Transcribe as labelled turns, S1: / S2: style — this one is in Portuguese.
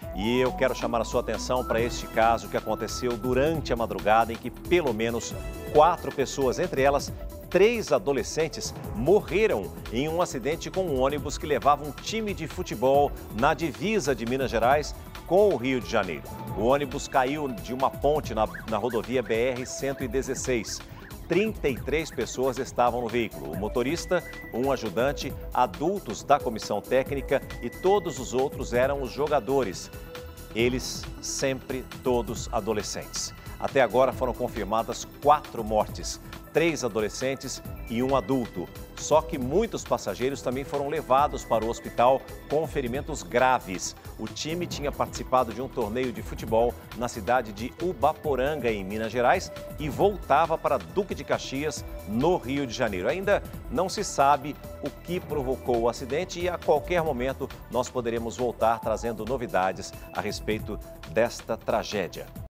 S1: E eu quero chamar a sua atenção para este caso que aconteceu durante a madrugada, em que pelo menos 4 pessoas, entre elas 3 adolescentes, morreram em um acidente com um ônibus que levava um time de futebol na divisa de Minas Gerais com o Rio de Janeiro. O ônibus caiu de uma ponte na rodovia BR-116. 33 pessoas estavam no veículo. O motorista, um ajudante, adultos da comissão técnica e todos os outros eram os jogadores. Eles sempre todos adolescentes. Até agora foram confirmadas 4 mortes, 3 adolescentes e um adulto. Só que muitos passageiros também foram levados para o hospital com ferimentos graves. O time tinha participado de um torneio de futebol na cidade de Ubaporanga, em Minas Gerais, e voltava para Duque de Caxias, no Rio de Janeiro. Ainda não se sabe o que provocou o acidente e a qualquer momento nós poderemos voltar trazendo novidades a respeito desta tragédia.